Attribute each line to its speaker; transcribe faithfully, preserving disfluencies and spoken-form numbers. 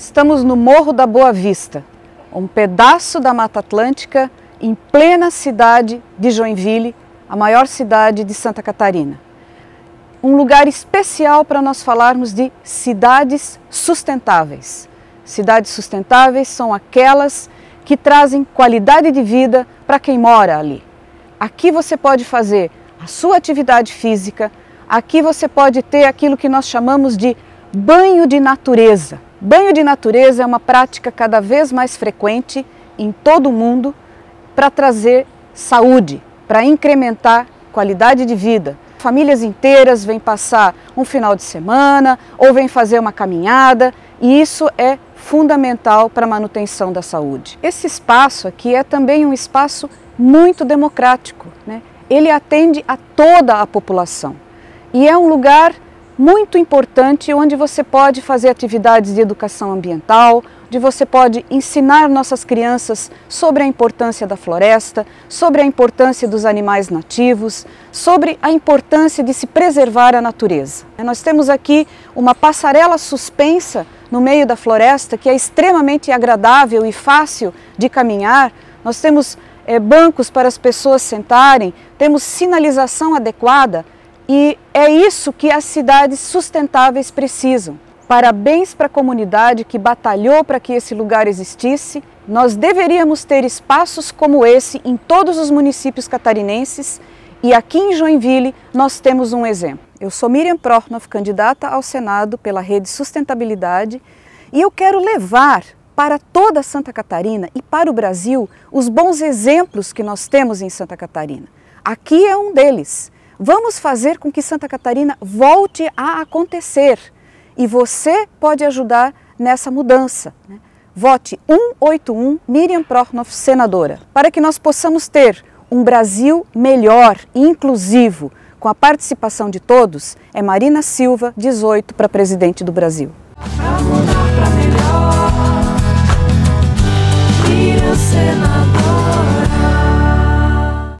Speaker 1: Estamos no Morro da Boa Vista, um pedaço da Mata Atlântica em plena cidade de Joinville, a maior cidade de Santa Catarina. Um lugar especial para nós falarmos de cidades sustentáveis. Cidades sustentáveis são aquelas que trazem qualidade de vida para quem mora ali. Aqui você pode fazer a sua atividade física, aqui você pode ter aquilo que nós chamamos de banho de natureza. Banho de natureza é uma prática cada vez mais frequente em todo o mundo para trazer saúde, para incrementar qualidade de vida. Famílias inteiras vêm passar um final de semana ou vêm fazer uma caminhada e isso é fundamental para a manutenção da saúde. Esse espaço aqui é também um espaço muito democrático, né? Ele atende a toda a população e é um lugar muito importante onde você pode fazer atividades de educação ambiental, onde você pode ensinar nossas crianças sobre a importância da floresta, sobre a importância dos animais nativos, sobre a importância de se preservar a natureza. Nós temos aqui uma passarela suspensa no meio da floresta que é extremamente agradável e fácil de caminhar. Nós temos é, bancos para as pessoas sentarem, temos sinalização adequada. E é isso que as cidades sustentáveis precisam. Parabéns para a comunidade que batalhou para que esse lugar existisse. Nós deveríamos ter espaços como esse em todos os municípios catarinenses e aqui em Joinville nós temos um exemplo. Eu sou Miriam Prochnow, candidata ao Senado pela Rede Sustentabilidade e eu quero levar para toda Santa Catarina e para o Brasil os bons exemplos que nós temos em Santa Catarina. Aqui é um deles. Vamos fazer com que Santa Catarina volte a acontecer e você pode ajudar nessa mudança. Né? Vote um oito oito um Miriam Prochnow, senadora, para que nós possamos ter um Brasil melhor e inclusivo, com a participação de todos. É Marina Silva, dezoito, para presidente do Brasil. Pra mudar pra melhor, Miriam senadora.